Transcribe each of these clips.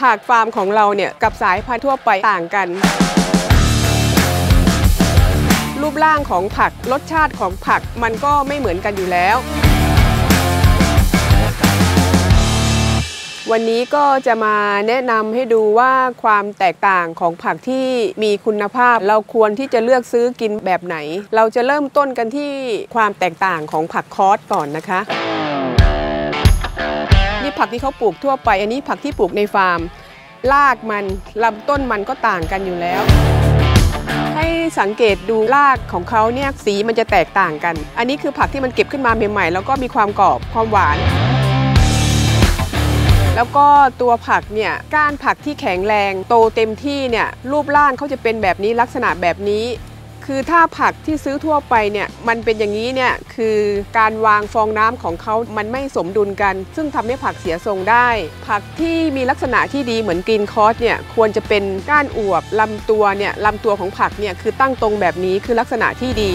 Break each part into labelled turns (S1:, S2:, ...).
S1: ผักฟาร์มของเราเนี่ยกับสายพันธุ์ทั่วไปต่างกันรูปร่างของผักรสชาติของผักมันก็ไม่เหมือนกันอยู่แล้ววันนี้ก็จะมาแนะนำให้ดูว่าความแตกต่างของผักที่มีคุณภาพเราควรที่จะเลือกซื้อกินแบบไหนเราจะเริ่มต้นกันที่ความแตกต่างของผักคอสก่อนนะคะนี่ผักที่เขาปลูกทั่วไปอันนี้ผักที่ปลูกในฟาร์มรากมันลำต้นมันก็ต่างกันอยู่แล้วให้สังเกตดูรากของเขาเนี่ยสีมันจะแตกต่างกันอันนี้คือผักที่มันเก็บขึ้นมาใหม่ๆแล้วก็มีความกรอบความหวานแล้วก็ตัวผักเนี่ยก้านผักที่แข็งแรงโตเต็มที่เนี่ยรูปร่างเขาจะเป็นแบบนี้ลักษณะแบบนี้คือถ้าผักที่ซื้อทั่วไปเนี่ยมันเป็นอย่างนี้เนี่ยคือการวางฟองน้ำของเขามันไม่สมดุลกันซึ่งทำให้ผักเสียทรงได้ผักที่มีลักษณะที่ดีเหมือนกรีนคอร์สเนี่ยควรจะเป็นก้านอวบลำตัวของผักเนี่ยคือตั้งตรงแบบนี้คือลักษณะที่ดี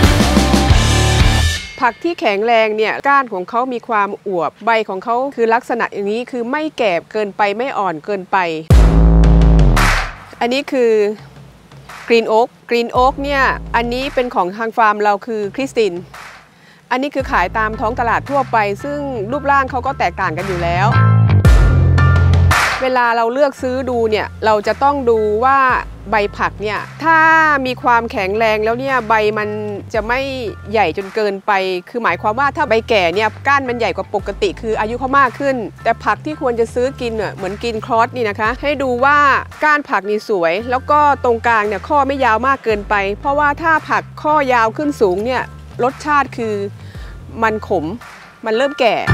S1: ผักที่แข็งแรงเนี่ยก้านของเขามีความอวบใบของเขาคือลักษณะอย่างนี้คือไม่แก่เกินไปไม่อ่อนเกินไปอันนี้คือกรีนโอ๊กเนี่ยอันนี้เป็นของทางฟาร์มเราคือคริสตินอันนี้คือขายตามท้องตลาดทั่วไปซึ่งรูปร่างเขาก็แตกต่างกันอยู่แล้วเวลาเราเลือกซื้อดูเนี่ยเราจะต้องดูว่าใบผักเนี่ยถ้ามีความแข็งแรงแล้วเนี่ยใบมันจะไม่ใหญ่จนเกินไปคือหมายความว่าถ้าใบแก่เนี่ยก้านมันใหญ่กว่าปกติคืออายุเขามากขึ้นแต่ผักที่ควรจะซื้อกินเนี่ยเหมือนกินครอสนี่นะคะให้ดูว่าก้านผักนี่สวยแล้วก็ตรงกลางเนี่ยข้อไม่ยาวมากเกินไปเพราะว่าถ้าผักข้อยาวขึ้นสูงเนี่ยรสชาติคือมันขมมันเริ่มแก่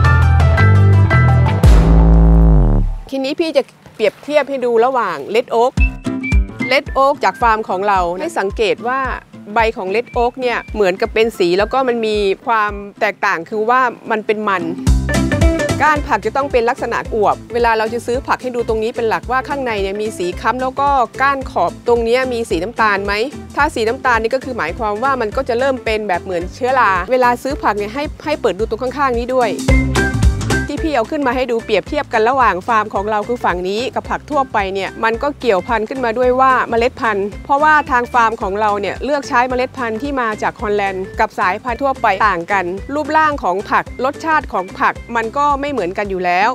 S1: ทีนี้พี่จะเปรียบเทียบให้ดูระหว่างเลดโอ๊กจากฟาร์มของเราให้สังเกตว่าใบของเลดโอ๊กเนี่ยเหมือนกับเป็นสีแล้วก็มันมีความแตกต่างคือว่ามันเป็นมันก้านผักจะต้องเป็นลักษณะอวบเวลาเราจะซื้อผักให้ดูตรงนี้เป็นหลักว่าข้างในเนี่ยมีสีค้ำแล้วก็ก้านขอบตรงนี้มีสีน้ำตาลไหมถ้าสีน้ำตาลนี่ก็คือหมายความว่ามันก็จะเริ่มเป็นแบบเหมือนเชื้อราเวลาซื้อผักเนี่ยให้เปิดดูตรงข้างๆนี้ด้วยที่พี่เอาขึ้นมาให้ดูเปรียบเทียบกันระหว่างฟาร์มของเราคือฝั่งนี้กับผักทั่วไปเนี่ยมันก็เกี่ยวพันขึ้นมาด้วยว่าเมล็ดพันธุ์เพราะว่าทางฟาร์มของเราเนี่ยเลือกใช้เมล็ดพันธุ์ที่มาจากฮอลแลนด์กับสายพันธุ์ทั่วไปต่างกันรูปร่างของผักรสชาติของผักมันก็ไม่เหมือนกันอยู่แล้ว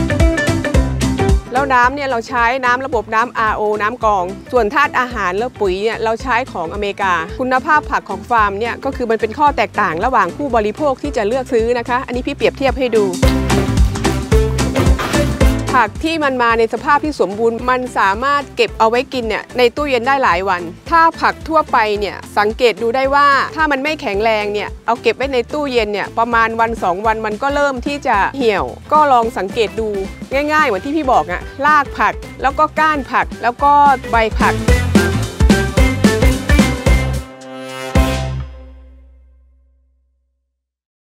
S1: แล้วน้ำเนี่ยเราใช้น้ำระบบน้ำ RO น้ำกรองส่วนธาตุอาหารและปุ๋ยเนี่ยเราใช้ของอเมริกาคุณภาพผักของฟาร์มเนี่ยก็คือมันเป็นข้อแตกต่างระหว่างผู้บริโภคที่จะเลือกซื้อนะคะอันนี้พี่เปรียบเทียบให้ดูผักที่มันมาในสภาพที่สมบูรณ์มันสามารถเก็บเอาไว้กินเนี่ยในตู้เย็นได้หลายวันถ้าผักทั่วไปเนี่ยสังเกตดูได้ว่าถ้ามันไม่แข็งแรงเนี่ยเอาเก็บไว้ในตู้เย็นเนี่ยประมาณวัน2วันมันก็เริ่มที่จะเหี่ยวก็ลองสังเกตดูง่ายๆเหมือนที่พี่บอกอะรากผักแล้วก็ก้านผักแล้วก็ใบผัก